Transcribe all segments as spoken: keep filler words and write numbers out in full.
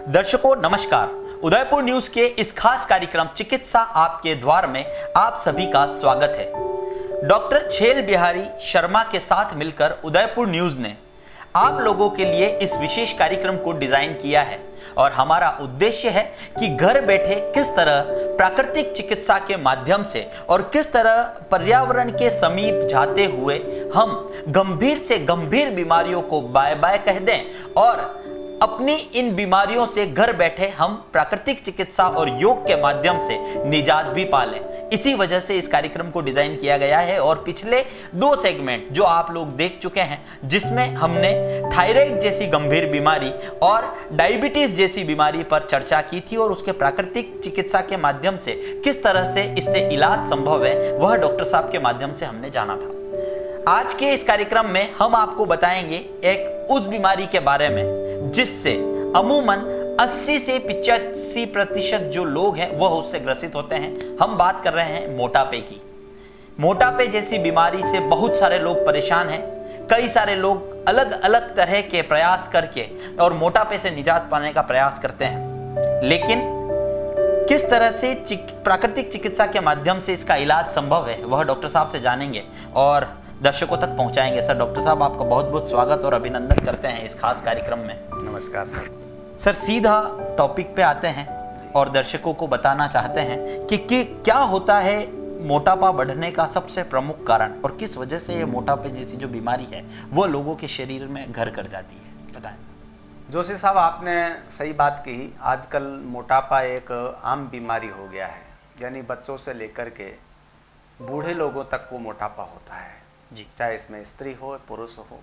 दर्शकों नमस्कार। उदयपुर न्यूज के इस खास कार्यक्रम चिकित्सा आपके द्वार में आप सभी का स्वागत है। डॉक्टर छेल बिहारी शर्मा के साथ मिलकर उदयपुर न्यूज ने आप लोगों के लिए इस विशेष कार्यक्रम को डिजाइन किया है और हमारा उद्देश्य है कि घर बैठे किस तरह प्राकृतिक चिकित्सा के माध्यम से और किस तरह पर्यावरण के समीप जाते हुए हम गंभीर से गंभीर बीमारियों को बाय बाय कह दें और अपनी इन बीमारियों से घर बैठे हम प्राकृतिक चिकित्सा और योग के माध्यम से निजात भी पालें। इसी वजह से इस कार्यक्रम को डिजाइन किया गया है और पिछले दो सेगमेंट जो आप लोग देख चुके हैं, जिसमें हमने थायराइड जैसी गंभीर बीमारी और डायबिटीज जैसी बीमारी पर चर्चा की थी और उसके प्राकृतिक चिकित्सा के माध्यम से किस तरह से इससे इलाज संभव है, वह डॉक्टर साहब के माध्यम से हमने जाना था। आज के इस कार्यक्रम में हम आपको बताएंगे एक उस बीमारी के बारे में जिससे अमूमन अस्सी से पचासी प्रतिशत जो लोग हैं वह उससे ग्रसित होते हैं। हम बात कर रहे हैं मोटापे की। मोटापे जैसी बीमारी से बहुत सारे लोग परेशान हैं। कई सारे लोग अलग अलग तरह के प्रयास करके और मोटापे से निजात पाने का प्रयास करते हैं, लेकिन किस तरह से चिक, प्राकृतिक चिकित्सा के माध्यम से इसका इलाज संभव है वह डॉक्टर साहब से जानेंगे और दर्शकों तक पहुंचाएंगे। सर, डॉक्टर साहब आपका बहुत बहुत स्वागत और अभिनंदन करते हैं इस खास कार्यक्रम में। नमस्कार सर। सर, सीधा टॉपिक पे आते हैं और दर्शकों को बताना चाहते हैं कि, कि क्या होता है मोटापा बढ़ने का सबसे प्रमुख कारण और किस वजह से ये मोटापे जैसी जो बीमारी है वो लोगों के शरीर में घर कर जाती है, बताएं। जोशी साहब, आपने सही बात की। आजकल मोटापा एक आम बीमारी हो गया है, यानी बच्चों से लेकर के बूढ़े लोगों तक को मोटापा होता है जी, चाहे इसमें स्त्री हो पुरुष हो।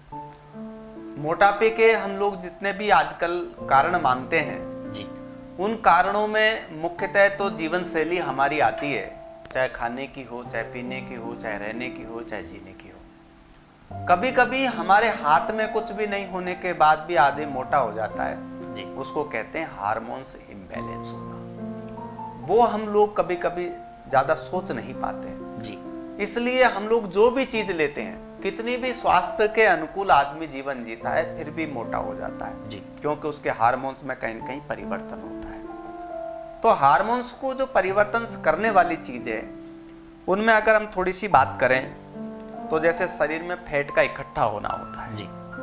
मोटापे के हम लोग जितने भी आजकल कारण मानते हैं जी, उन कारणों में मुख्यतः तो जीवन शैली हमारी आती है, चाहे खाने की हो, चाहे पीने की हो, चाहे रहने की हो, चाहे जीने की हो। कभी कभी हमारे हाथ में कुछ भी नहीं होने के बाद भी आदमी मोटा हो जाता है जी, उसको कहते हैं हार्मोन्स इम्बैलेंस होना। वो हम लोग कभी कभी ज्यादा सोच नहीं पाते हैं जी, इसलिए हम लोग जो भी चीज लेते हैं, कितनी भी स्वास्थ्य के अनुकूल आदमी जीवन जीता है फिर भी मोटा हो जाता है जी, क्योंकि उसके हार्मोन्स में कहीं न कहीं परिवर्तन होता है। तो हार्मोन्स को जो परिवर्तन करने वाली चीज है, उनमें अगर हम थोड़ी सी बात करें तो जैसे शरीर में फैट का इकट्ठा होना होता है जी।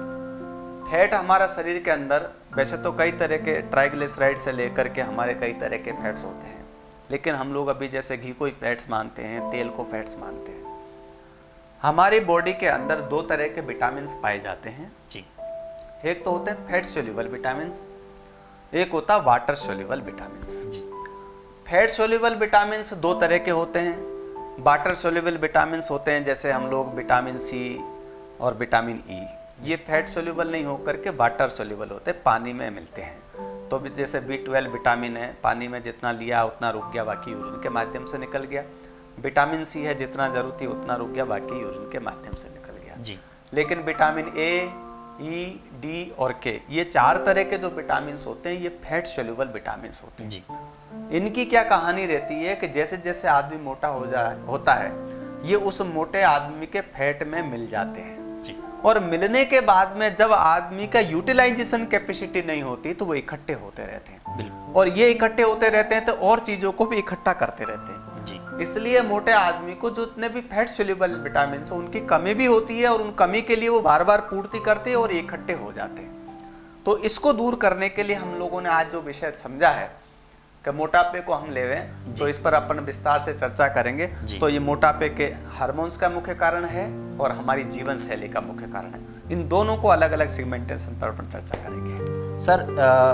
फैट हमारा शरीर के अंदर, वैसे तो कई तरह के ट्राइग्लिसराइड से लेकर के हमारे कई तरह के फैट्स होते हैं, लेकिन हम लोग अभी जैसे घी को फैट्स मानते हैं, तेल को फैट्स मानते हैं। हमारी बॉडी के अंदर दो तरह के विटामिन पाए जाते हैं जी। एक तो होते हैं फैट सोल्यूबल विटामिन, एक होता है water soluble vitamin. Fat soluble vitamin दो तरह के होते हैं। वाटर सोल्यूबल विटामिन होते हैं जैसे हम लोग विटामिन सी और विटामिन ई, ये फैट सोल्यूबल नहीं होकर के वाटर सोल्यूबल होते हैं, पानी में मिलते हैं। तो भी जैसे बी ट्वेल्व विटामिन है, पानी में जितना लिया उतना रुक गया, बाकी यूरिन के माध्यम से निकल गया। विटामिन सी है, जितना जरूरत थी उतना रुक गया, बाकी यूरिन के माध्यम से निकल गया जी। लेकिन विटामिन ए, ई, डी और के, ये चार तरह के जो विटामिन होते हैं ये फैट सोल्यूबल विटामिन होते हैं जी। इनकी क्या कहानी रहती है कि जैसे जैसे आदमी मोटा हो जाए होता है, ये उस मोटे आदमी के फैट में मिल जाते हैं जी। और मिलने के बाद में जब आदमी का यूटिलाइजेशन कैपेसिटी नहीं होती तो वो इकट्ठे होते रहते हैं, और ये इकट्ठे होते रहते हैं तो और चीजों को भी इकट्ठा करते रहते हैं जी। इसलिए मोटे आदमी को जितने भी फैट सोल्यूबल विटामिन है उनकी कमी भी होती है और उन कमी के लिए वो बार बार पूर्ति करते हैं और इकट्ठे हो जाते हैं। तो इसको दूर करने के लिए हम लोगों ने आज जो विषय समझा है कि मोटापे को हम लेवें, तो इस पर अपन विस्तार से चर्चा करेंगे। तो ये मोटापे के हार्मोन्स का मुख्य कारण है और हमारी जीवन शैली का मुख्य कारण है। इन दोनों को अलग अलग सेगमेंटेशन पर अपन चर्चा करेंगे। सर,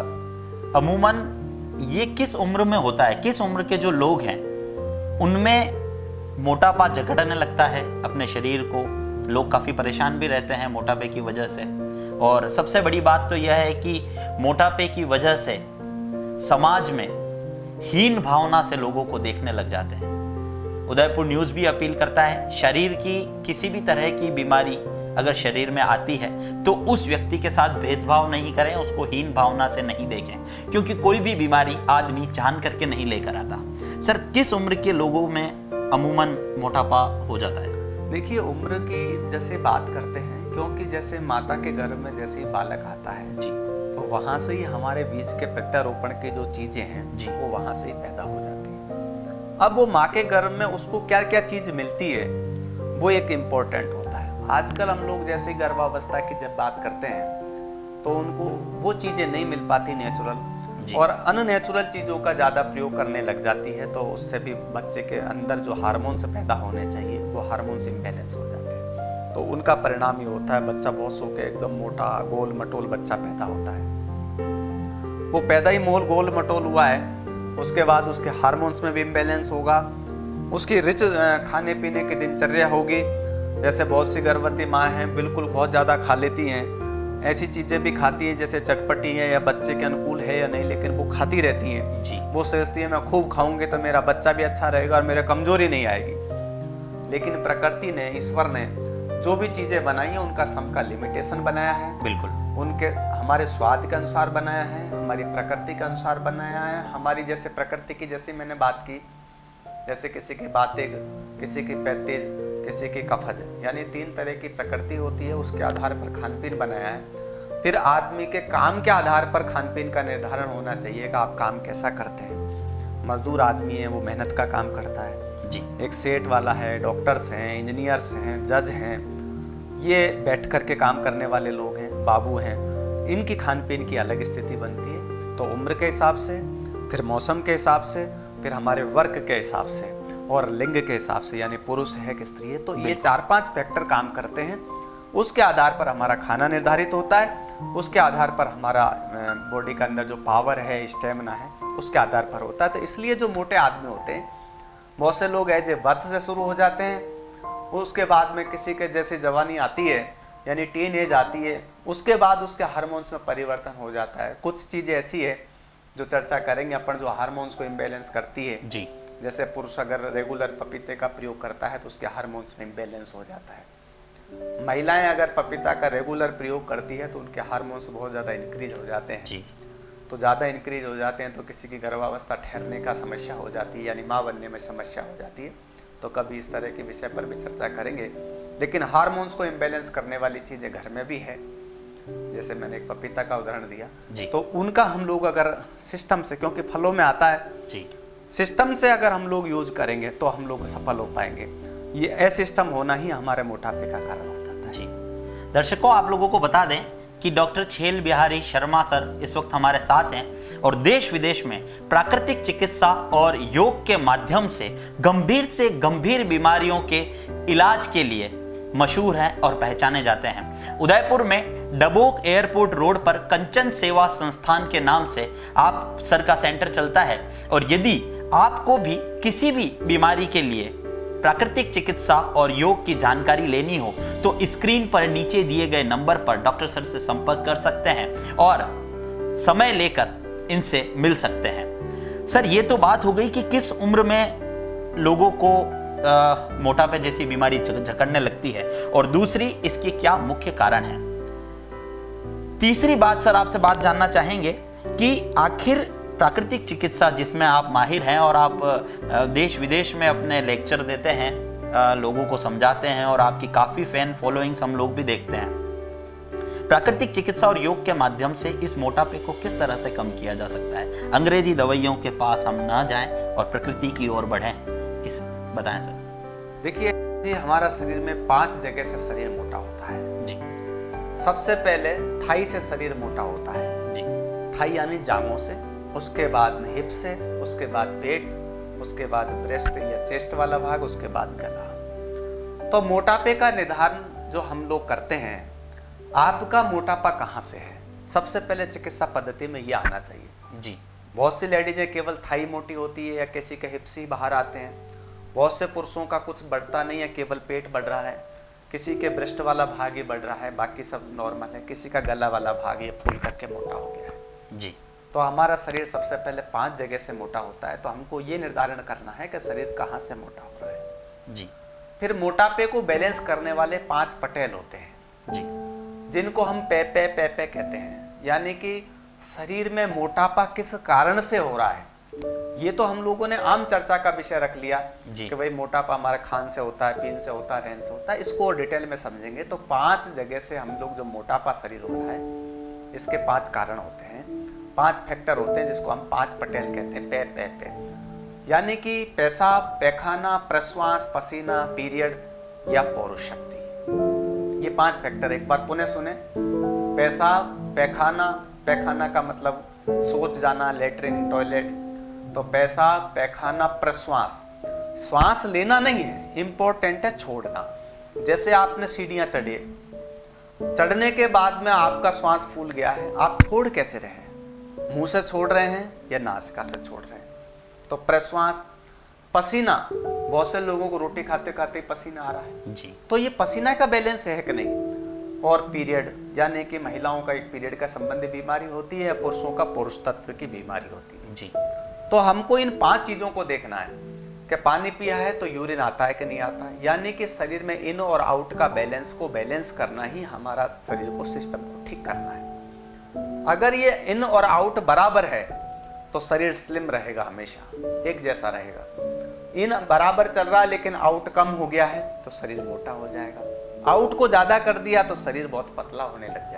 अमूमन ये किस उम्र में होता है? किस उम्र के जो लोग हैं उनमें मोटापा जकड़ने लगता है अपने शरीर को? लोग काफी परेशान भी रहते हैं मोटापे की वजह से, और सबसे बड़ी बात तो यह है कि मोटापे की वजह से समाज में हीन भावना से लोगों को देखने लग जाते हैं। उदयपुर न्यूज भी अपील करता है, शरीर की किसी भी तरह की बीमारी अगर शरीर में आती है तो उस व्यक्ति के साथ भेदभाव नहीं करें, उसको हीन भावना से नहीं देखें, क्योंकि कोई भी बीमारी आदमी जान करके नहीं लेकर आता। सर, किस उम्र के लोगों में अमूमन मोटापा हो जाता है? देखिए, उम्र की जैसे बात करते हैं, क्योंकि जैसे माता के गर्भ में जैसे बालक आता है जी, तो वहाँ से ही हमारे बीज के प्रत्यारोपण की जो चीजें हैं जी, वो वहाँ से ही पैदा हो जाती है। अब वो माँ के गर्भ में उसको क्या क्या चीज मिलती है वो एक इम्पोर्टेंट होता है। आजकल हम लोग जैसे गर्भावस्था की जब बात करते हैं तो उनको वो चीजें नहीं मिल पाती नेचुरल, और अननेचुरल चीजों का ज्यादा प्रयोग करने लग जाती है, तो उससे भी बच्चे के अंदर जो हार्मोन्स पैदा होने चाहिए वो हार्मोन्स इम्बैलेंस हो जाते हैं। तो उनका परिणाम ये होता है बच्चा बहुत सो के एकदम मोटा गोल मटोल बच्चा पैदा होता है। वो पैदा ही मोल गोल मटोल हुआ है, उसके बाद उसके हार्मोन्स में भी इम्बैलेंस होगा, उसकी रिच खाने पीने की दिनचर्या होगी। जैसे बहुत सी गर्भवती माँ हैं बिल्कुल बहुत ज़्यादा खा लेती हैं, ऐसी चीज़ें भी खाती है जैसे चटपटी है या बच्चे के अनुकूल है या नहीं, लेकिन वो खाती रहती हैं जी। वो सोचती है मैं खूब खाऊंगी तो मेरा बच्चा भी अच्छा रहेगा और मेरे कमजोरी नहीं आएगी। लेकिन प्रकृति ने, ईश्वर ने जो भी चीज़ें बनाई हैं उनका सम का लिमिटेशन बनाया है, बिल्कुल उनके हमारे स्वाद के अनुसार बनाया है, हमारी प्रकृति के अनुसार बनाया है। हमारी जैसे प्रकृति की जैसी मैंने बात की, जैसे किसी की बातें, किसी की पैतेज, किसी की कफज, यानी तीन तरह की प्रकृति होती है, उसके आधार पर खान पीन बनाया है। फिर आदमी के काम के आधार पर खान पीन का निर्धारण होना चाहिए कि आप काम कैसा करते हैं। मजदूर आदमी है वो मेहनत का काम करता है जी, एक सेठ वाला है, डॉक्टर्स हैं, इंजीनियर्स हैं, जज हैं, ये बैठ कर के काम करने वाले लोग हैं, बाबू हैं, इनकी खान पीन की अलग स्थिति बनती है। तो उम्र के हिसाब से, फिर मौसम के हिसाब से, फिर हमारे वर्क के हिसाब से और लिंग के हिसाब से, यानी पुरुष है कि स्त्री है, तो ये चार पांच फैक्टर काम करते हैं। उसके आधार पर हमारा खाना निर्धारित होता है, उसके आधार पर हमारा बॉडी के अंदर जो पावर है, स्टेमिना है, उसके आधार पर होता है। तो इसलिए जो मोटे आदमी होते हैं, बहुत से लोग एज ए बर्थ से शुरू हो जाते हैं, उसके बाद में किसी के जैसे जवानी आती है यानी टीन एज आती है, उसके बाद उसके हार्मोन्स में परिवर्तन हो जाता है। कुछ चीज़ें ऐसी है जो चर्चा करेंगे अपन, जो हार्मोन्स को इम्बैलेंस करती है जी। जैसे पुरुष अगर रेगुलर पपीते का प्रयोग करता है तो उसके हार्मोन्स में इम्बैलेंस हो जाता है। महिलाएं अगर पपीता का रेगुलर प्रयोग करती है तो उनके हार्मोन्स बहुत ज़्यादा इंक्रीज हो जाते हैं जी। तो ज़्यादा इंक्रीज हो जाते हैं तो किसी की गर्भावस्था ठहरने का समस्या हो जाती है, यानी माँ बनने में समस्या हो जाती है। तो कभी इस तरह के विषय पर भी चर्चा करेंगे। लेकिन हार्मोन्स को इम्बैलेंस करने वाली चीज़ें घर में भी है, जैसे मैंने एक पपीता का उदाहरण दिया जी। तो उनका हम लोग अगर सिस्टम से, क्योंकि फलों में आता है जी, सिस्टम से अगर हम लोग यूज करेंगे तो हम लोग सफल हो पाएंगे। ये असिस्टम होना ही हमारे मोटापे का कारण हो जाता है जी। दर्शकों, आप लोगों को बता दें कि डॉक्टर छेल बिहारी शर्मा सर इस वक्त हमारे साथ हैं और देश विदेश में प्राकृतिक चिकित्सा और योग के माध्यम से गंभीर से गंभीर बीमारियों के इलाज के लिए मशहूर हैं और पहचाने जाते हैं। उदयपुर में डबोक एयरपोर्ट रोड पर कंचन सेवा संस्थान के नाम से आप सर का सेंटर चलता है। और यदि आपको भी किसी भी बीमारी के लिए प्राकृतिक चिकित्सा और योग की जानकारी लेनी हो तो स्क्रीन पर नीचे दिए गए नंबर पर डॉक्टर सर से संपर्क कर सकते हैं और समय लेकर इनसे मिल सकते हैं। सर, ये तो बात हो गई कि किस उम्र में लोगों को मोटापे जैसी बीमारी जकड़ने लगती है, और दूसरी इसके क्या मुख्य कारण है। तीसरी बात सर, आपसे बात जानना चाहेंगे कि आखिर प्राकृतिक चिकित्सा जिसमें आप माहिर हैं और आप देश विदेश में अपने लेक्चर देते हैं, लोगों को समझाते हैं और आपकी काफ़ी फैन फॉलोइंग्स हम लोग भी देखते हैं, प्राकृतिक चिकित्सा और योग के माध्यम से इस मोटापे को किस तरह से कम किया जा सकता है? अंग्रेजी दवाइयों के पास हम ना जाएं और प्रकृति की ओर बढ़ें, इस बताएं सर। देखिए जी, हमारा शरीर में पांच जगह से शरीर मोटा होता है जी। सबसे पहले थाई से शरीर मोटा होता है जी, थाई यानी जांघों से, उसके बाद में हिप से, उसके बाद पेट, उसके बाद ब्रेस्ट या चेस्ट वाला भाग, उसके बाद गला। तो मोटापे का निर्धारण जो हम लोग करते हैं, आपका मोटापा कहाँ से है, सबसे पहले चिकित्सा पद्धति में ये आना चाहिए जी। बहुत सी लेडीजें केवल थाई मोटी होती है या किसी के हिप्स ही बाहर आते हैं। बहुत से पुरुषों का कुछ बढ़ता नहीं है, केवल पेट बढ़ रहा है, किसी के ब्रेस्ट वाला भाग ही बढ़ रहा है, बाकी सब नॉर्मल है, किसी का गला वाला भाग ये फूल करके मोटा हो गया है जी। तो हमारा शरीर सबसे पहले पांच जगह से मोटा होता है, तो हमको ये निर्धारण करना है कि शरीर कहाँ से मोटा हो रहा है जी। फिर मोटापे को बैलेंस करने वाले पांच पटेल होते हैं जी, जिनको हम पे पे पे पे कहते हैं, यानी कि शरीर में मोटापा किस कारण से हो रहा है। ये तो हम लोगों ने आम चर्चा का विषय रख लिया कि भाई मोटापा हमारे खान से होता है, पीन से होता है, रहन से होता है। इसको डिटेल में समझेंगे तो पांच जगह से हम लोग जो मोटापा शरीर हो रहा है इसके पांच कारण होते हैं, पांच फैक्टर होते हैं जिसको हम पांच पटेल कहते हैं। पे पे पे यानी कि पेशाब, पैखाना, प्रश्वास, पसीना, पीरियड या पौरुष शक्ति। ये पांच फैक्टर एक बार पुनः सुने। पेशाब, पैखाना, पैखाना का मतलब सोच जाना, लेटरिन, टॉयलेट। तो पेशाब, पैखाना, प्रश्वास, श्वास लेना नहीं है, इंपॉर्टेंट है छोड़ना। जैसे आपने सीढ़ियां चढ़ी, चढ़ने के बाद में आपका श्वास फूल गया है, आप छोड़ कैसे रहे हैं? मुंह से छोड़ रहे हैं या नासिका से छोड़ रहे हैं? तो प्रश्वास। पसीना, बहुत से लोगों को रोटी खाते खाते पसीना आ रहा है जी, तो ये पसीना का बैलेंस है कि नहीं? और पीरियड, यानी कि महिलाओं का एक पीरियड का संबंधी बीमारी होती है, पुरुषों का पुरुष तत्व की बीमारी होती है जी। तो हमको इन पांच चीजों को देखना है कि पानी पिया है तो यूरिन आता है कि नहीं आता है, यानी कि शरीर में इन और आउट का बैलेंस को बैलेंस करना ही हमारा शरीर को, सिस्टम को ठीक करना है। अगर ये इन और आउट बराबर है तो शरीर स्लिम रहेगा, हमेशा एक जैसा रहेगा। इन बराबर चल रहा है लेकिन आउट कम हो गया है तो शरीर मोटा हो जाएगा। आउट को ज्यादा कर दिया तो शरीर बहुत पतला होने लग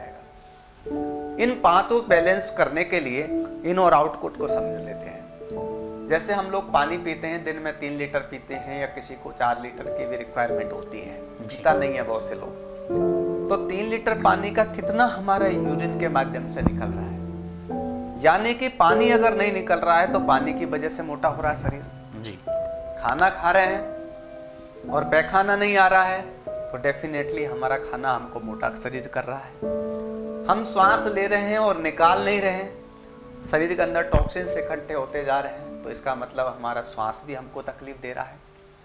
जाएगा। इन पांचों बैलेंस करने के लिए इन और आउटपुट को समझ लेते हैं। जैसे हम लोग पानी पीते हैं, दिन में तीन लीटर पीते हैं या किसी को चार लीटर की भी रिक्वायरमेंट होती है, पीता नहीं है बहुत से लोग। तो तीन लीटर पानी का कितना हमारा यूरिन के माध्यम से निकल रहा है? यानी कि पानी अगर नहीं निकल रहा है तो पानी की वजह से मोटा हो रहा है शरीर जी। खाना खा रहे हैं और पैखाना नहीं आ रहा है तो डेफिनेटली हमारा खाना हमको मोटा शरीर कर रहा है। हम श्वास ले रहे हैं और निकाल नहीं रहे हैं, शरीर के अंदर टॉक्सिन्स इकट्ठे होते जा रहे हैं, तो इसका मतलब हमारा श्वास भी हमको तकलीफ दे रहा है।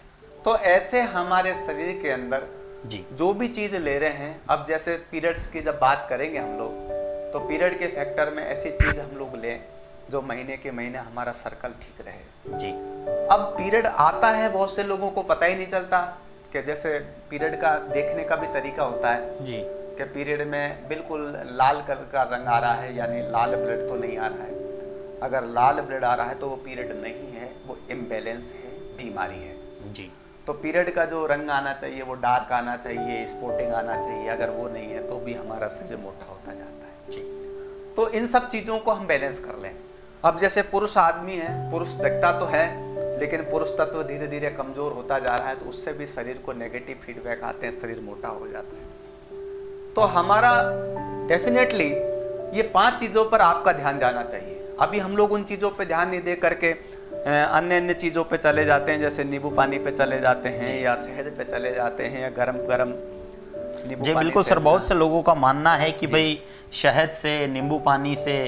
तो ऐसे हमारे शरीर के अंदर जी जो भी चीज ले रहे हैं, अब जैसे पीरियड्स की जब बात करेंगे हम लोग, तो पीरियड के फैक्टर में ऐसी चीज हम लोग लें जो महीने के महीने हमारा सर्कल ठीक रहे जी। अब पीरियड आता है, बहुत से लोगों को पता ही नहीं चलता कि जैसे पीरियड का देखने का भी तरीका होता है जी, कि पीरियड में बिल्कुल लाल कलर का रंग आ रहा है, यानी लाल ब्लड तो नहीं आ रहा है। अगर लाल ब्लड आ रहा है तो वो पीरियड नहीं है, वो इम्बैलेंस है, बीमारी है जी। तो पीरियड का जो रंग आना चाहिए वो डार्क आना चाहिए, स्पॉटिंग आना चाहिए, अगर वो नहीं है तो भी हमारा शरीर मोटा होता जाता है जी। तो इन सब चीजों को हम बैलेंस कर लें। अब जैसे पुरुष आदमी है, पुरुष दिखता तो है लेकिन पुरुष तत्व धीरे धीरे कमजोर होता जा रहा है, तो उससे भी शरीर को नेगेटिव फीडबैक आते हैं, शरीर मोटा हो जाता है। तो हमारा डेफिनेटली ये पांच चीजों पर आपका ध्यान जाना चाहिए। अभी हम लोग उन चीजों पे ध्यान नहीं दे करके अन्य अन्य चीजों पे चले जाते हैं, जैसे नींबू पानी पे चले जाते हैं या शहद पे चले जाते हैं या गरम गरम नींबू जी। बिल्कुल सर, बहुत से लोगों का मानना है कि भाई शहद से, नींबू पानी से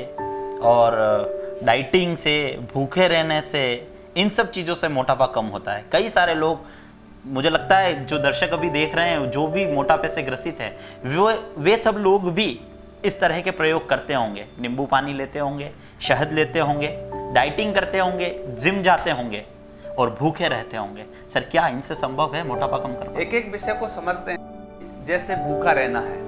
और डाइटिंग से, भूखे रहने से, इन सब चीज़ों से मोटापा कम होता है। कई सारे लोग, मुझे लगता है जो दर्शक अभी देख रहे हैं, जो भी मोटापे से ग्रसित है, वो वे सब लोग भी इस तरह के प्रयोग करते होंगे, नींबू पानी लेते होंगे, शहद लेते होंगे, डाइटिंग करते होंगे, जिम जाते होंगे और भूखे रहते होंगे। सर, क्या इनसे संभव है मोटापा कम करना? एक एक विषय को समझते हैं। जैसे भूखा रहना है,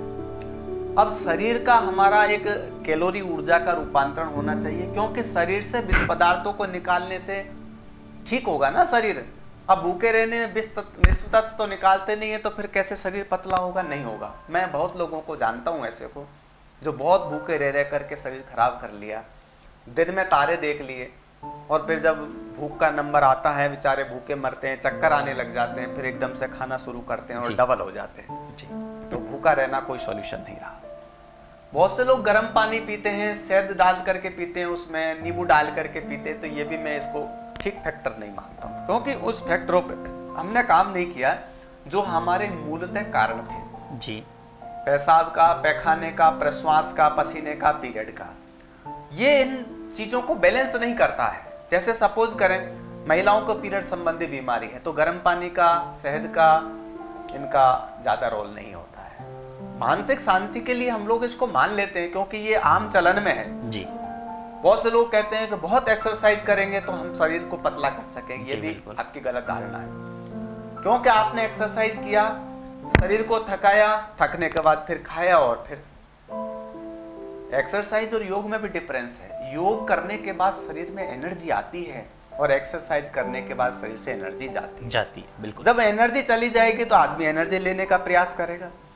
अब शरीर का हमारा एक कैलोरी ऊर्जा का रूपांतरण होना चाहिए, क्योंकि शरीर से विष पदार्थों को निकालने से ठीक होगा ना शरीर। अब भूखे रहने में विष तत्व तो निकालते नहीं है तो फिर कैसे शरीर पतला होगा? नहीं होगा। मैं बहुत लोगों को जानता हूँ ऐसे को जो बहुत भूखे रह रह करके शरीर खराब कर लिया, दिन में तारे देख लिए और फिर जब भूख का नंबर आता है बेचारे भूखे मरते हैं, चक्कर आने लग जाते हैं, फिर एकदम से खाना शुरू करते हैं और डबल हो जाते हैं जी। तो भूखा रहना कोई सॉल्यूशन नहीं रहा। बहुत से लोग गर्म पानी पीते हैं, शहद डाल करके पीते हैं, उसमें नींबू डाल करके पीते हैं, तो ये भी मैं इसको ठीक फैक्टर नहीं मानता हूँ, क्योंकि उस फैक्टरों पे हमने काम नहीं किया जो हमारे मूलतः कारण थे जी। पेशाब का, पैखाने का, प्रश्वास का, पसीने का, पीरियड का, ये इन चीजों को बैलेंस नहीं करता है। जैसे सपोज करें महिलाओं को पीरियड संबंधी बीमारी है तो गर्म पानी का, शहद का, इनका ज्यादा रोल नहीं होता है। मानसिक शांति के लिए हम लोग इसको मान लेते हैं क्योंकि ये आम चलन में है जी। बहुत से लोग कहते हैं कि बहुत एक्सरसाइज करेंगे तो हम शरीर को पतला कर सकेंगे, ये भी आपकी गलत धारणा है। क्योंकि आपने एक्सरसाइज किया, शरीर को थकाया, थकने के बाद फिर खाया और फिर एक्सरसाइज और योग में भी डिफरेंस है। योग करने के बाद शरीर में एनर्जी आती है और एक्सरसाइज करने के बाद शरीर से एनर्जी जाती है जाती है बिल्कुल। जब एनर्जी चली जाएगी तो आदमी एनर्जी लेने का प्रयास करेगा।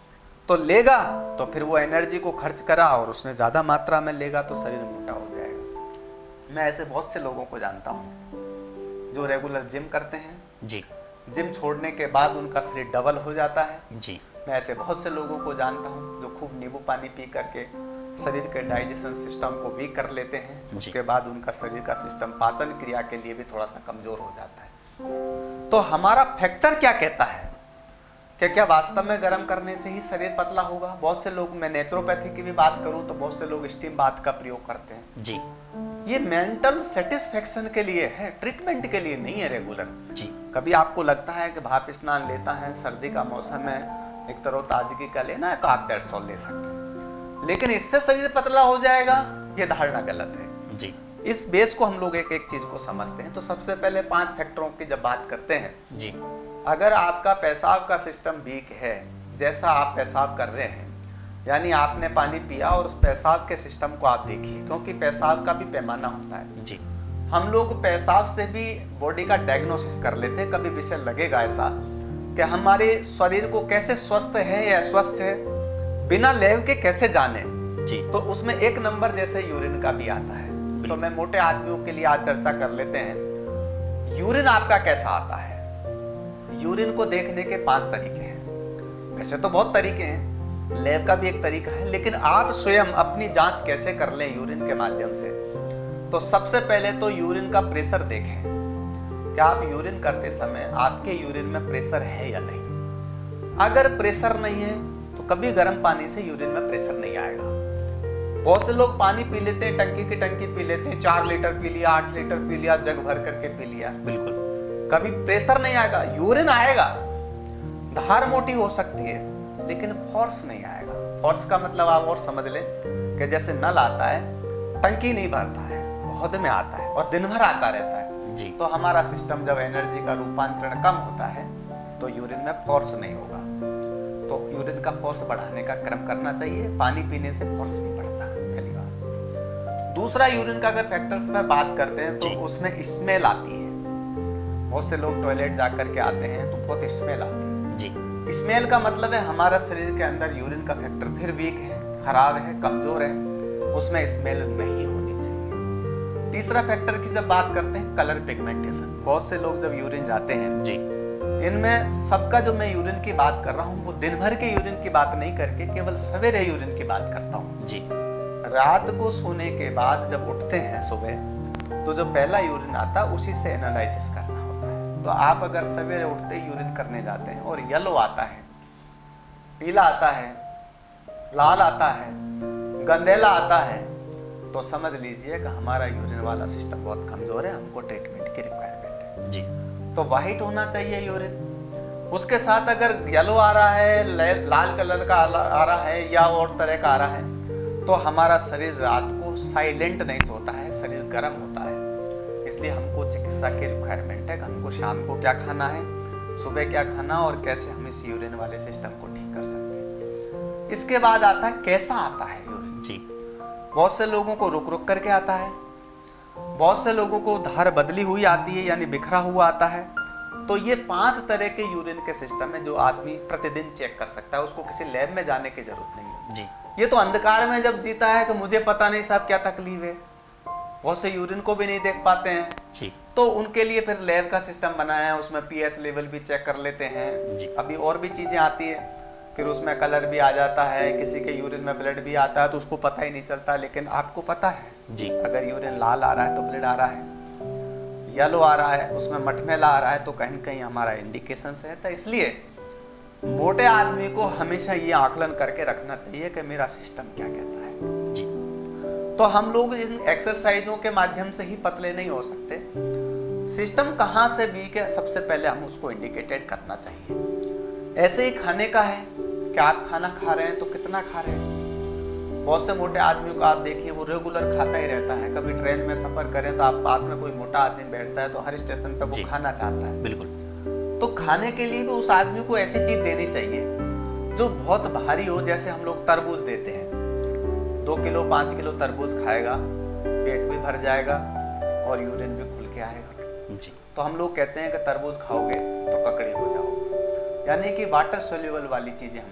तो लेगा तो फिर वो एनर्जी को खर्च करा और उसने ज़्यादा मात्रा में लेगा तो शरीर मोटा हो जाएगा। मैं ऐसे बहुत से लोगों को जानता हूँ जो रेगुलर जिम करते हैं जी, जिम छोड़ने के बाद उनका शरीर डबल हो जाता है जी। मैं ऐसे बहुत से लोगों को जानता हूँ जो खूब नींबू पानी पी करके शरीर के डाइजेशन सिस्टम को वीक कर लेते हैं, उसके बाद उनका शरीर का सिस्टम पाचन क्रिया के लिए भी थोड़ा सा कमजोर हो जाता है। तो हमारा फैक्टर क्या कहता है कि क्या वास्तव में गर्म करने से ही शरीर पतला होगा? बहुत से लोग, मैं नेचुरोपैथी की भी बात करूं तो बहुत से लोग स्टीम बाथ का प्रयोग करते हैं जी। ये मेंटल सेटिस्फेक्शन के लिए है, ट्रीटमेंट के लिए नहीं है रेगुलर जी। कभी आपको लगता है कि भाप स्नान लेता है, सर्दी का मौसम है, एक तरोताजगी का लेना है तो आप दैट सॉल ले सकते हैं, लेकिन इससे शरीर पतला हो जाएगा ये धारणा गलत है जी। इस बेस को हम लोग एक एक चीज को समझते हैं। तो सबसे पहले पांच फैक्टरों की जब बात करते हैं जी, अगर आपका पेशाब का सिस्टम वीक है, जैसा आप पेशाब कर रहे हैं, यानी आपने पानी पिया और उस पेशाब के सिस्टम को आप देखिए, क्योंकि पेशाब का भी पैमाना होता है जी। हम लोग पेशाब से भी बॉडी का डायग्नोसिस कर लेते हैं। कभी विषय लगेगा ऐसा कि हमारे शरीर को कैसे स्वस्थ है या अस्वस्थ है बिना लैब के कैसे जाने जी। तो उसमें एक नंबर जैसे यूरिन का भी आता है। तो मैं मोटे आदमियों के लिए आज चर्चा कर लेते हैं यूरिन आपका कैसा आता है। यूरिन को देखने के पांच तरीके हैं, वैसे तो बहुत तरीके हैं, लैब का भी एक तरीका है, लेकिन आप स्वयं अपनी जांच कैसे कर लें यूरिन के माध्यम से। तो सबसे पहले तो यूरिन का प्रेशर देखें कि आप यूरिन करते समय आपके यूरिन में प्रेशर है या नहीं। अगर प्रेशर नहीं है तो कभी गर्म पानी से यूरिन में प्रेशर नहीं आएगा। बहुत से लोग पानी पी लेते हैं, टंकी की टंकी पी लेते हैं, चार लीटर पी लिया, आठ लीटर पी लिया, जग भर करके पी लिया, बिल्कुल कभी प्रेशर नहीं आएगा। यूरिन आएगा, धार मोटी हो सकती है लेकिन फोर्स नहीं आएगा। फोर्स का मतलब आप और समझ लें कि जैसे नल आता है, टंकी नहीं भरता है, बहुत में आता है और दिन भर आता रहता है जी। तो हमारा सिस्टम जब एनर्जी का रूपांतरण कम होता है तो यूरिन में फोर्स नहीं होगा। तो यूरिन का फोर्स बढ़ाने का क्रम करना चाहिए, पानी पीने से फोर्स नहीं बढ़ता। पहली बात। दूसरा, यूरिन का अगर फैक्टर्स में बात करते हैं तो उसमें स्मेल आती है। बहुत से लोग टॉयलेट जाकर के आते हैं तो बहुत स्मेल आती है जी। स्मेल का मतलब है हमारा शरीर के अंदर यूरिन का फैक्टर फिर वीक है, खराब है, कमजोर है, उसमें स्मेल नहीं होनी चाहिए। तीसरा फैक्टर की जब बात करते हैं कलर पिगमेंटेशन। बहुत से लोग जब यूरिन जाते हैं जी, इनमें सबका जो मैं यूरिन की बात कर रहा हूँ वो दिन भर के यूरिन की बात नहीं करके केवल सवेरे यूरिन की बात करता हूँ जी। रात को सोने के बाद जब उठते हैं सुबह तो जो पहला यूरिन आता है उसी से एनालिसिस करना होता है। तो आप अगर सवेरे उठते ही यूरिन करने जाते हैं और येलो आता है, पीला आता है, लाल आता है, गंदेला आता है तो समझ लीजिए कि हमारा यूरिन वाला सिस्टम बहुत कमजोर है, हमको ट्रीटमेंट की रिक्वायरमेंट है जी। तो वाइट होना चाहिए यूरिन। उसके साथ अगर येलो आ रहा है, लाल कलर का आ रहा है या और तरह का आ रहा है तो हमारा शरीर रात को साइलेंट नहीं सोता है, शरीर गर्म होता है। इसलिए हमको चिकित्सा की रिक्वायरमेंट है कि हमको शाम को क्या खाना है, सुबह क्या खाना और कैसे हम इस यूरिन वाले सिस्टम को ठीक कर सकते हैं। इसके बाद आता है कैसा आता है यूरिन जी। बहुत से लोगों को रुक रुक करके आता है, बहुत से लोगों को धार बदली हुई आती है यानी बिखरा हुआ आता है। तो ये पांच तरह के यूरिन के सिस्टम है जो आदमी प्रतिदिन चेक कर सकता है, उसको किसी लैब में जाने की जरूरत नहीं है जी। ये तो अंधकार में जब जीता है कि मुझे पता नहीं साहब क्या तकलीफ है, बहुत से यूरिन को भी नहीं देख पाते हैं जी। तो उनके लिए फिर लैब का सिस्टम बनाया है, उसमें पीएच लेवल भी चेक कर लेते हैं जी। अभी और भी चीजें आती है, फिर उसमें कलर भी आ जाता है, किसी के यूरिन में ब्लड भी आता है तो उसको पता ही नहीं चलता, लेकिन आपको पता है जी। अगर यूरिन लाल आ रहा है तो ब्लड आ रहा है, येलो आ रहा है उसमें मटमैला आ रहा है तो कहीं कहीं हमारा इंडिकेशन है। तो इसलिए मोटे आदमी को हमेशा ये आकलन करके रखना चाहिए कि मेरा सिस्टम क्या कहता है जी। तो हम लोग इन एक्सरसाइजों के माध्यम से ही पतले नहीं हो सकते। सिस्टम कहाँ से वीक है सबसे पहले हम उसको इंडिकेटेड करना चाहिए। ऐसे ही खाने का है कि आप खाना खा रहे हैं तो कितना खा रहे हैं। बहुत से मोटे आदमियों को आप देखिए वो रेगुलर खाता ही रहता है, कभी ट्रेन में सफर करें तो आप पास में कोई मोटा आदमी बैठता है तो हर स्टेशन पर वो खाना चाहता है। बिल्कुल। तो खाने के लिए भी उस आदमी को ऐसी चीज देनी चाहिए जो बहुत भारी हो। जैसे हम लोग तरबूज देते हैं, दो किलो पांच किलो तरबूज खाएगा, पेट भी भर जाएगा और यूरिन भी खुल के आएगा जी। तो हम लोग कहते हैं कि तरबूज खाओगे तो ककड़ी हो जाओ, यानी कि वाटर सोल्यूबल वाली चीजें हम लोग उनको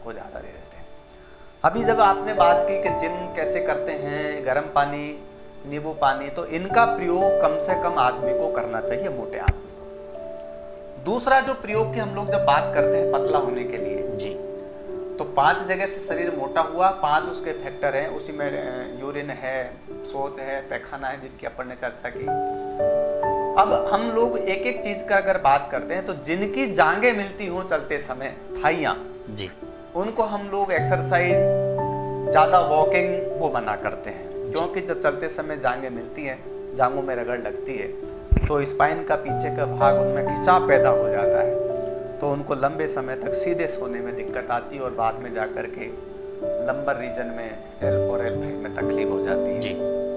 को ज़्यादा दे देते हैं। अभी जब आपने बात की कि जिम कैसे करते हैं, गर्म पानी, नींबू पानी, तो इनका प्रयोग कम से कम आदमी को करना चाहिए, मोटे आदमी को। दूसरा जो प्रयोग की हम लोग जब बात करते हैं पतला होने के लिए जी, तो पांच जगह से शरीर मोटा हुआ, पांच उसके फैक्टर हैं, उसी में यूरिन है, शौच है, पैखाना है, जिनकी अपन ने चर्चा की। अब हम लोग एक एक चीज का अगर बात करते हैं तो जिनकी जांघें मिलती हो चलते समय, थाइयां जी, उनको हम लोग एक्सरसाइज, ज्यादा वॉकिंग वो मना करते हैं, क्योंकि जब चलते समय जांघें मिलती हैं, जांघों में रगड़ लगती है, तो स्पाइन का पीछे का भाग उनमें खिंचाव पैदा हो जाता है, तो उनको लंबे समय तक सीधे सोने में दिक्कत आती है और बाद में जाकर के लंबर रीजन में एल फोर एल फाइव में तकलीफ हो जाती है जी।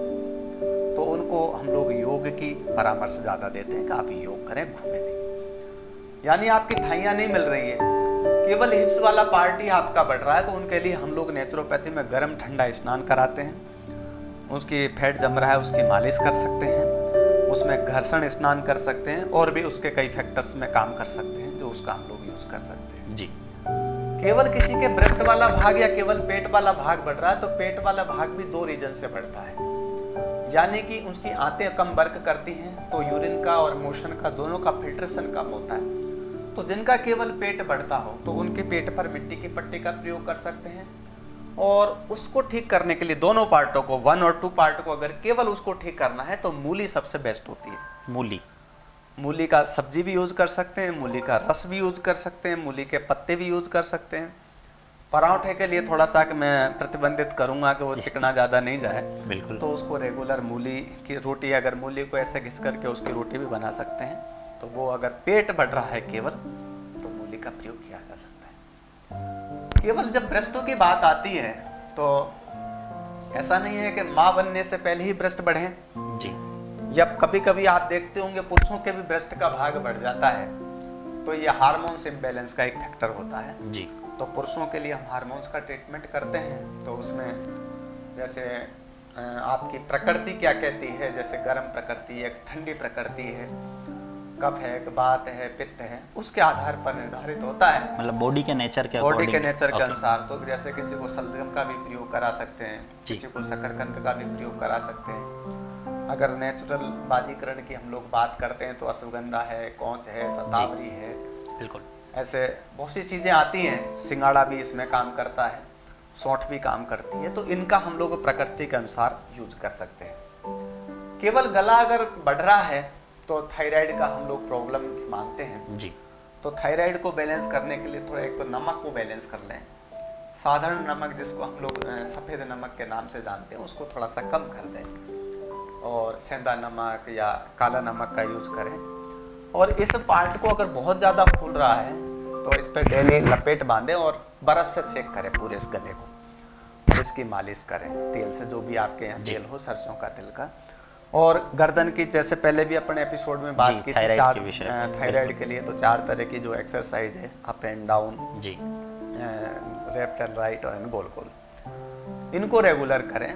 तो उनको हम लोग योग की परामर्श ज़्यादा देते हैं कि आप योग करें, घूमे नहीं। यानी आपकी थाइयाँ नहीं मिल रही है, केवल हिप्स वाला पार्ट ही आपका बढ़ रहा है, तो उनके लिए हम लोग नेचुरोपैथी में गर्म ठंडा स्नान कराते हैं, उसकी फैट जम रहा है उसकी मालिश कर सकते हैं, उसमें घर्षण स्नान कर सकते हैं, और भी उसके कई फैक्टर्स में काम कर सकते हैं जो उसका हम लोग यूज कर सकते हैं जी। केवल किसी के ब्रेस्ट वाला भाग या केवल पेट वाला भाग बढ़ रहा है, तो पेट वाला भाग भी दो रीजन से बढ़ता है, यानी कि उसकी आंतें कम वर्क करती हैं, तो यूरिन का और मोशन का दोनों का फिल्ट्रेशन कम होता है। तो जिनका केवल पेट बढ़ता हो तो उनके पेट पर मिट्टी की पट्टी का प्रयोग कर सकते हैं, और उसको ठीक करने के लिए दोनों पार्टों को, वन और टू पार्ट को अगर केवल उसको ठीक करना है तो मूली सबसे बेस्ट होती है। मूली मूली का सब्जी भी यूज कर सकते हैं, मूली का रस भी यूज कर सकते हैं, मूली के पत्ते भी यूज कर सकते हैं। पराठे के लिए थोड़ा सा कि मैं प्रतिबंधित करूंगा कि वो चिकना ज़्यादा नहीं जाए, बिल्कुल, तो उसको रेगुलर मूली की रोटी, अगर मूली को ऐसे घिस करके उसकी रोटी भी बना सकते हैं, तो वो अगर पेट बढ़ रहा है केवल, तो मूली का प्रयोग किया जा सकता है। केवल जब ब्रेस्टों की बात आती है तो ऐसा नहीं है कि माँ बनने से पहले ही ब्रेस्ट बढ़े जी, या कभी कभी आप देखते होंगे पुरुषों के भी ब्रेस्ट का भाग बढ़ जाता है, तो ये हार्मोन्स इम्बैलेंस का एक फैक्टर होता है जी। तो पुरुषों के लिए हम हार्मोन्स का ट्रीटमेंट करते हैं, तो उसमें जैसे आपकी प्रकृति क्या कहती है, जैसे गर्म प्रकृति है, ठंडी प्रकृति है, कफ है, बात है, पित्त है, उसके आधार पर निर्धारित होता है, मतलब बॉडी के नेचर के बॉडी के नेचर के अनुसार। तो जैसे किसी को सलगम का भी प्रयोग करा सकते हैं, किसी को शकरकंद का भी प्रयोग करा सकते हैं। अगर नेचुरल बाजीकरण की हम लोग बात करते हैं तो अश्वगंधा है, कौच है, शतावरी है, बिल्कुल ऐसे बहुत सी चीजें आती हैं। सिंगाड़ा भी इसमें काम करता है, सौंठ भी काम करती है, तो इनका हम लोग प्रकृति के अनुसार यूज कर सकते हैं। केवल गला अगर बढ़ रहा है तो थायराइड का हम लोग प्रॉब्लम मानते हैं जी। तो थायराइड को बैलेंस करने के लिए थोड़ा एक तो नमक को बैलेंस कर लें, साधारण नमक जिसको हम लोग सफ़ेद नमक के नाम से जानते हैं उसको थोड़ा सा कम कर दें, और सेंधा नमक या काला नमक का यूज़ करें। और इस पार्ट को अगर बहुत ज़्यादा फूल रहा है तो इस पर डेली लपेट बांधें और बर्फ़ से सेक करें पूरे इस गले को, और इसकी मालिश करें तेल से, जो भी आपके यहाँ तेल हो, सरसों का तेल का। और गर्दन की, जैसे पहले भी अपने एपिसोड में बात की थी, चार थायराइड के लिए तो चार तरह की जो एक्सरसाइज है, अप एंड डाउन जी, लेफ्ट एंड राइट और गोल गोल, इनको रेगुलर करें।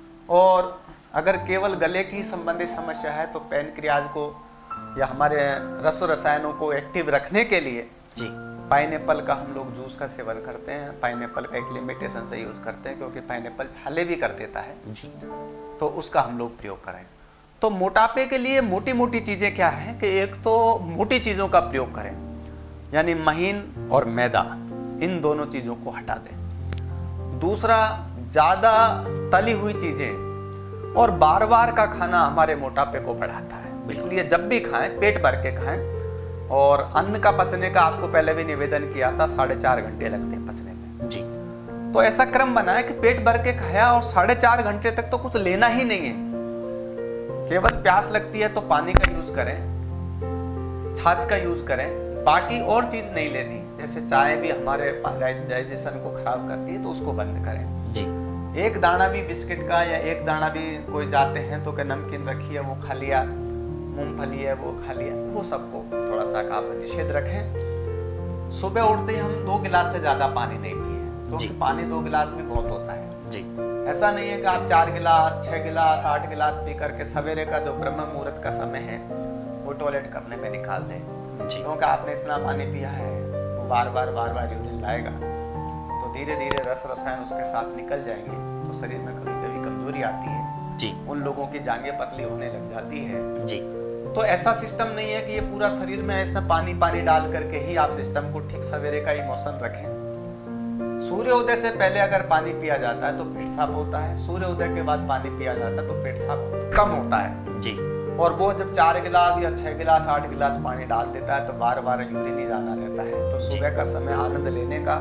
और अगर केवल गले की संबंधित समस्या है तो पैनक्रियाज को या हमारे रस रसायनों को एक्टिव रखने के लिए जी पाइनएप्पल का हम लोग जूस का सेवन करते हैं। पाइनएप्पल का एक लिमिटेशन से यूज करते हैं क्योंकि पाइनएप्पल छाले भी कर देता है जी, तो उसका हम लोग प्रयोग करें। तो मोटापे के लिए मोटी मोटी चीजें क्या है कि एक तो मोटी चीजों का प्रयोग करें, यानी महीन और मैदा, इन दोनों चीजों को हटा दें। दूसरा, ज्यादा तली हुई चीजें और बार बार का खाना हमारे मोटापे को बढ़ाता है, इसलिए जब भी खाएं पेट भर के खाएं। और अन्न का पचने का आपको पहले भी निवेदन किया था, साढ़े चार घंटे लगते हैं पचने में जी। तो ऐसा क्रम बनाए कि पेट भर के खाया और साढ़े चार घंटे तक तो कुछ लेना ही नहीं है, केवल प्यास लगती है तो पानी का यूज करें, छाछ का यूज करें, बाकी और चीज नहीं लेनी। जैसे चाय भी हमारे डाइजेशन को खराब करती है तो उसको बंद करें जी। एक दाना भी बिस्किट का या एक दाना भी कोई जाते हैं तो क्या नमकीन रखी है वो खा लिया, मूंगफली है वो खा लिया, वो सबको थोड़ा सा आप निषेध रखें। सुबह उठते ही हम दो गिलास से ज्यादा पानी नहीं पिए, क्योंकि पानी दो गिलास भी बहुत होता है जी। ऐसा नहीं है कि आप चार गिलास, छह गिलास, आठ गिलास पी करके सवेरे का जो ब्रह्म मुहूर्त का समय है वो टॉयलेट करने में निकाल दें जी, क्योंकि आपने इतना पानी पिया है वो बार बार बार बार यूरिन लाएगा तो धीरे धीरे रस रसायन उसके साथ निकल जाएंगे तो शरीर में कभी कभी कमजोरी आती है जी। उन लोगों की जांघें पतली होने लग जाती है जी। तो ऐसा सिस्टम नहीं है कि ये पूरा शरीर में ऐसा पानी पानी डाल करके ही आप सिस्टम को ठीक सवेरे का इमोशन रखें। सूर्योदय से पहले अगर पानी पिया जाता है तो पेट साफ होता है, सूर्योदय के बाद पानी पिया जाता है तो पेट साफ कम होता है जी। और वो जब चार गिलास या छह गिलास आठ गिलास पानी डाल देता है तो बार बार यूरिन ही जाना रहता है। तो सुबह का समय आनंद लेने का,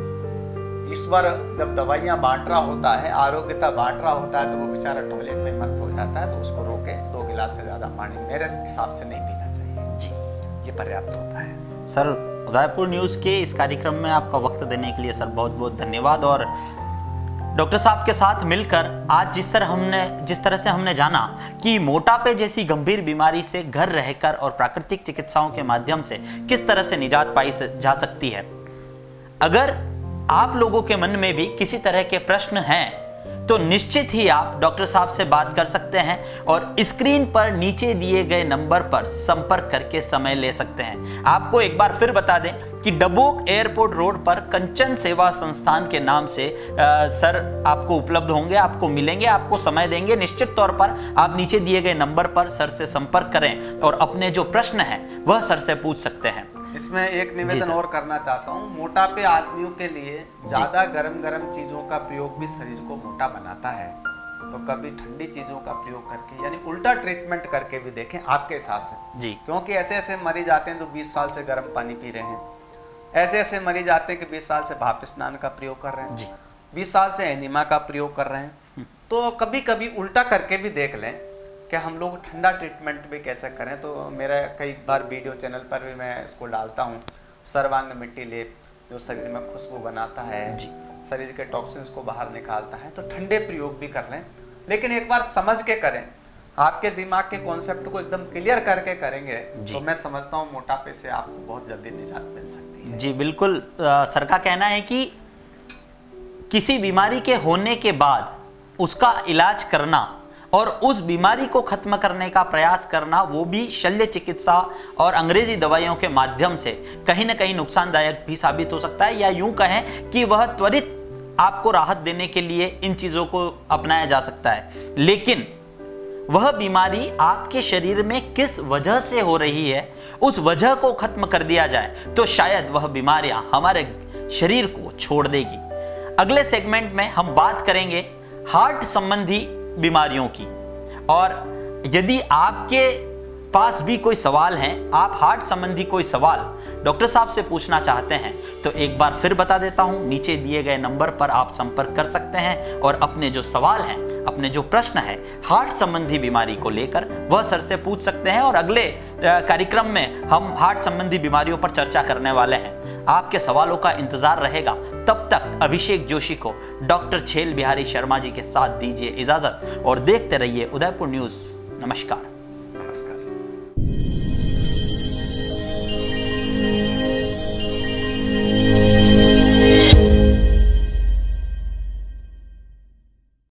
ईश्वर जब दवाइयां बांट रहा होता है, आरोग्यता बांट रहा होता है तो वो बेचारा टॉयलेट में मस्त हो जाता है, तो उसको रोके दो गिलास से ज्यादा पानी मेरे हिसाब से नहीं पीना चाहिए जी, ये पर्याप्त होता है। सर, उदयपुर न्यूज़ के इस कार्यक्रम में आपका वक्त देने के लिए सर बहुत बहुत धन्यवाद। और डॉक्टर साहब के साथ मिलकर आज जिस तरह हमने जिस तरह से हमने जाना कि मोटापे जैसी गंभीर बीमारी से घर रहकर और प्राकृतिक चिकित्साओं के माध्यम से किस तरह से निजात पाई जा सकती है। अगर आप लोगों के मन में भी किसी तरह के प्रश्न हैं तो निश्चित ही आप डॉक्टर साहब से बात कर सकते हैं और स्क्रीन पर नीचे दिए गए नंबर पर संपर्क करके समय ले सकते हैं। आपको एक बार फिर बता दें कि डबोक एयरपोर्ट रोड पर कंचन सेवा संस्थान के नाम से आ, सर आपको उपलब्ध होंगे, आपको मिलेंगे, आपको समय देंगे। निश्चित तौर पर आप नीचे दिए गए नंबर पर सर से संपर्क करें और अपने जो प्रश्न हैं वह सर से पूछ सकते हैं। इसमें एक निवेदन और करना चाहता हूँ, मोटापे आदमियों के लिए ज्यादा गरम गरम चीजों का प्रयोग भी शरीर को मोटा बनाता है, तो कभी ठंडी चीजों का प्रयोग करके यानी उल्टा ट्रीटमेंट करके भी देखें आपके हिसाब से जी। क्योंकि ऐसे ऐसे मरीज आते हैं जो बीस साल से गर्म पानी पी रहे हैं, ऐसे ऐसे मरीज आते हैं कि बीस साल से भाप स्नान का प्रयोग कर रहे हैं जी, बीस साल से एनिमा का प्रयोग कर रहे हैं। तो कभी कभी उल्टा करके भी देख लें कि हम लोग ठंडा ट्रीटमेंट भी कैसे करें। तो मेरा कई बार वीडियो चैनल पर भी मैं इसको डालता हूँ, सर्वांग मिट्टी लेप जो शरीर में खुशबू बनाता है जी, शरीर के टॉक्सिन्स को बाहर निकालता है। तो ठंडे प्रयोग भी कर लें, लेकिन एक बार समझ के करें, आपके दिमाग के कॉन्सेप्ट को एकदम क्लियर करके करेंगे तो मैं समझता हूँ मोटापे से आपको बहुत जल्दी निजात मिल सकती है जी। बिल्कुल, आ, सर का कहना है कि किसी बीमारी के होने के बाद उसका इलाज करना और उस बीमारी को खत्म करने का प्रयास करना, वो भी शल्य चिकित्सा और अंग्रेजी दवाइयों के माध्यम से कहीं ना कहीं नुकसानदायक भी साबित हो सकता है, या यूं कहें कि वह त्वरित आपको राहत देने के लिए इन चीजों को अपनाया जा सकता है। लेकिन वह बीमारी आपके शरीर में किस वजह से हो रही है, उस वजह को खत्म कर दिया जाए तो शायद वह बीमारियां हमारे शरीर को छोड़ देगी। अगले सेगमेंट में हम बात करेंगे हार्ट संबंधी बीमारियों की, और यदि आपके पास भी कोई सवाल हैं, आप हार्ट संबंधी कोई सवाल डॉक्टर साहब से पूछना चाहते हैं तो एक बार फिर बता देता हूं, नीचे दिए गए नंबर पर आप संपर्क कर सकते हैं और अपने जो सवाल हैं, अपने जो प्रश्न है हार्ट संबंधी बीमारी को लेकर वह सर से पूछ सकते हैं। और अगले कार्यक्रम में हम हार्ट संबंधी बीमारियों पर चर्चा करने वाले हैं। आपके सवालों का इंतजार रहेगा। तब तक अभिषेक जोशी को डॉक्टर छेल बिहारी शर्मा जी के साथ दीजिए इजाजत और देखते रहिए उदयपुर न्यूज। नमस्कार।